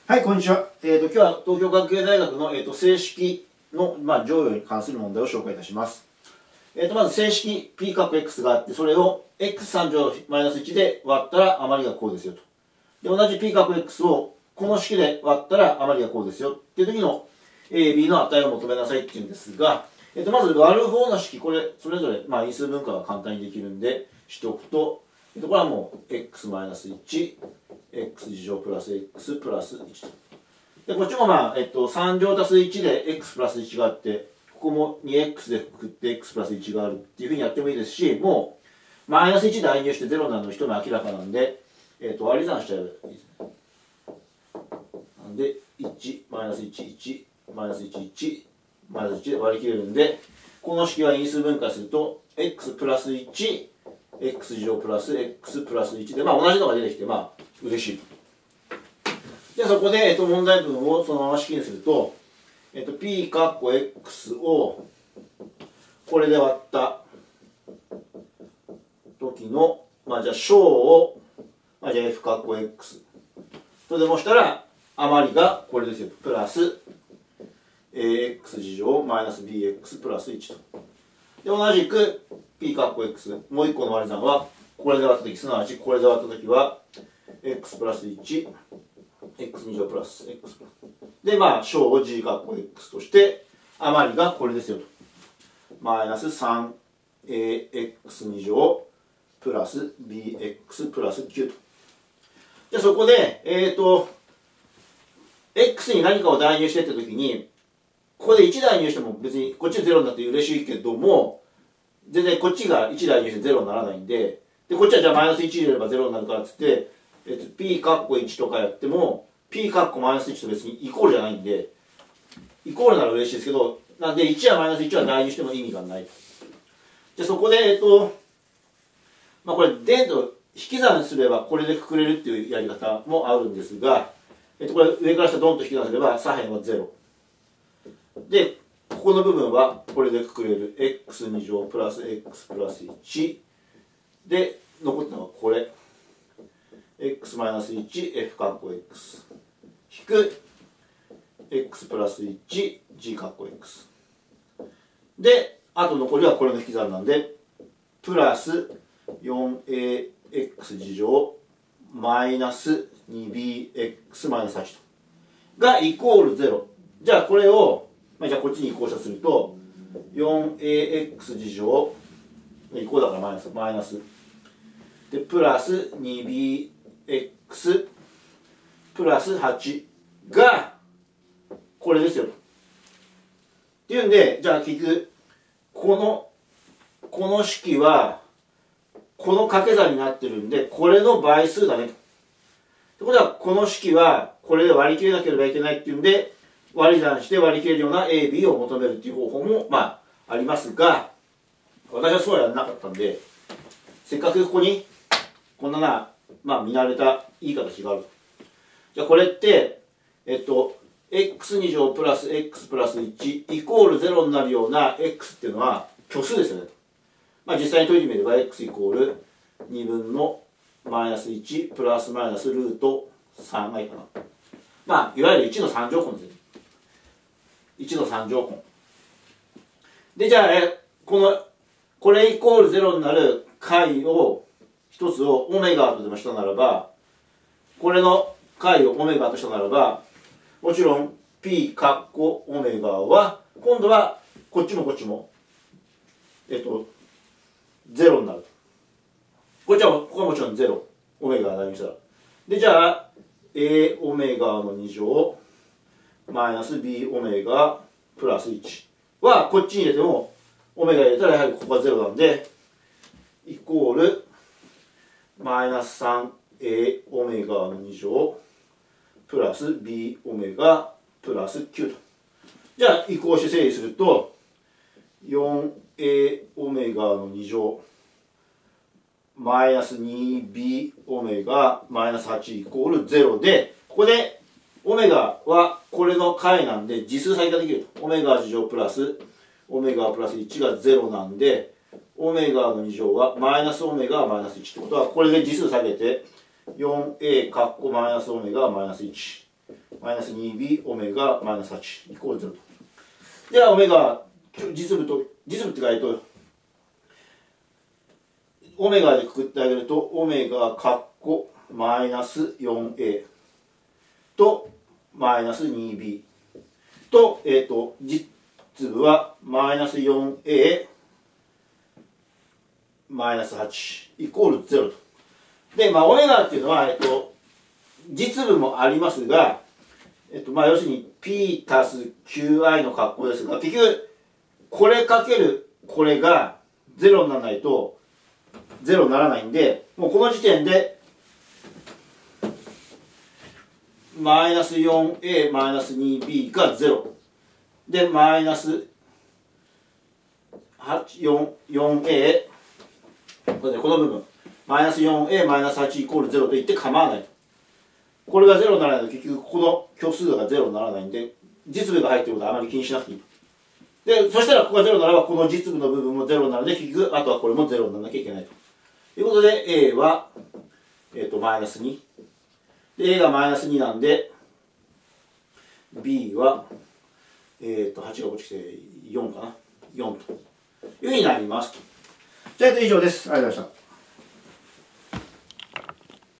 はい、こんにちは。今日は東京学芸大学の、整式の、乗与に関する問題を紹介いたします。まず整式 p かっこ x があって、それを x3 乗 -1 で割ったら余りがこうですよと。で、同じ p かっこ x をこの式で割ったら余りがこうですよっていう時の a、b の値を求めなさいっていうんですが、まず割る方の式、これ、それぞれ、因数分解が簡単にできるんで、しておくと、これはもう x-1、x 次乗プラス x プラス1と。で、こっちも3乗足す1で x プラス1があって、ここも 2x でくくって x プラス1があるっていうふうにやってもいいですし、もう、マイナス1代入して0になるの一目明らかなんで、割り算しちゃえばいいですね。なんで、1、マイナス1、1、マイナス1、1、マイナス1で割り切れるんで、この式は因数分解すると、x プラス1、x 乗プラス x プラス1で、同じのが出てきて、嬉しい。で、そこで、問題文をそのまま式にすると、p かっこ x を、これで割った時の、じゃあ、小を、じゃあ f かっこ x。それでもしたら、余りがこれですよ。プラス、x 次乗マイナス bx プラス1と。で、同じく、p かっこ x。もう一個の割り算は、これで割った時、すなわちこれで割った時は、x プラス1、x2 乗プラス x プラス。で、小を g かっこ x として、余りがこれですよと。マイナス 3ax2 乗プラス bx プラス9と。で、そこで、x に何かを代入していったときに、ここで1代入しても別にこっち0になって嬉しいけども、全然こっちが1代入して0にならないんで、こっちはじゃあマイナス1入れれば0になるからっつって、p かっこ1とかやっても、p かっこマイナス1と別にイコールじゃないんで、イコールなら嬉しいですけど、なんで1やマイナス1は代入しても意味がない。じゃあそこで、これ、電と引き算すればこれでくくれるっていうやり方もあるんですが、これ上から下ドンと引き算すれば左辺は0。で、ここの部分はこれでくくれる x2 乗プラス x プラス1。で、残ったのはこれ。x-1、f かっこ x。引く x プラス1、g かっこ x。で、あと残りはこれの引き算なんで、プラス 4ax 次乗マイナス 2bx マイナス8と。がイコール0。じゃあこれを、じゃあこっちに移項したすると、4ax 次乗、移項だからマイナス。で、プラス 2bx プラス8が、これですよ。っていうんで、じゃあ結局、この式は、この掛け算になってるんで、これの倍数だねと。ってことは、この式は、これで割り切れなければいけないっていうんで、割り算して割り切れるような A、B を求めるっていう方法も、ありますが、私はそうはやらなかったんで、せっかくここに、こんな見慣れたいい形があると。じゃあこれって、x2 乗プラス x プラス1イコール0になるような x っていうのは虚数ですよね。実際に解いてみれば x イコール2分のマイナス1プラスマイナスルート3がいいかな。いわゆる1の3乗根ですね。1の3乗根。で、じゃあ、これイコール0になる解を、一つをオメガとでもしたならば、これの解をオメガとしたならば、もちろん p かっこオメガは、今度はこっちもこっちも、0になる。こっちはもちろん0。オメガが代入したら。で、じゃあ、a オメガの2乗、マイナス b オメガプラス1は、こっちに入れても、オメガ入れたらやはりここが0なんで、イコール、マイナス 3a オメガの2乗、プラス b オメガプラス9と。じゃあ、移項して整理すると、4a オメガの2乗、マイナス 2b オメガマイナス8イコール0で、ここでオメガはこれの解なんで実数最多できると。オメガ次乗プラスオメガプラス1が0なんで、オメガの2乗はマイナスオメガマイナス1ってことは、これで次数下げて 4a カッコマイナスオメガマイナス1 マイナス 2b オメガマイナス8イコール0と。ではオメガ実部って書いてオメガでくくってあげるとオメガカッコマイナス 4a とマイナス 2b と、実部はマイナス 4a マイナス8イコール0と。で、オメガっていうのは、実部もありますが、要するに p 足す qi の格好ですが、結局、これかけるこれが0にならないと0にならないんで、もうこの時点で、マイナス 4a マイナス 2b が0。で、マイナス 4a、この部分、マイナス 4a マイナス8イコール0と言って構わないと。これが0にならないと結局この虚数が0にならないんで、実部が入っていることはあまり気にしなくていいと。で、そしたらここが0ならばこの実部の部分も0になるので、結局あとはこれも0にならなきゃいけないと。ということで a は、マイナス2。で、a がマイナス2なんで、b は、8がこっち来て4かな。4というふうになりますと。じゃあ、以上です。ありがとうございました。